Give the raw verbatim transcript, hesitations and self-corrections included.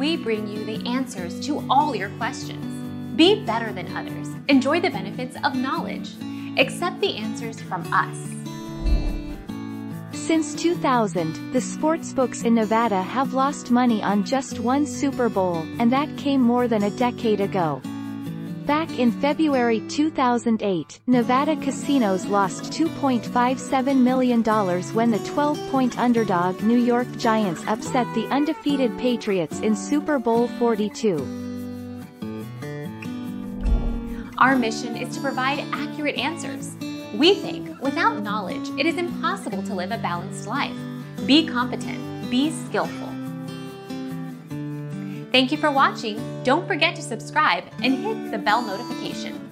we bring you the answers to all your questions. Be better than others. Enjoy the benefits of knowledge. Accept the answers from us. Since two thousand, the sportsbooks in Nevada have lost money on just one Super Bowl, and that came more than a decade ago. Back in February two thousand eight, Nevada casinos lost two point five seven million dollars when the twelve-point underdog New York Giants upset the undefeated Patriots in Super Bowl forty-two. Our mission is to provide accurate answers. We think without knowledge, it is impossible to live a balanced life. Be competent, be skillful. Thank you for watching. Don't forget to subscribe and hit the bell notification.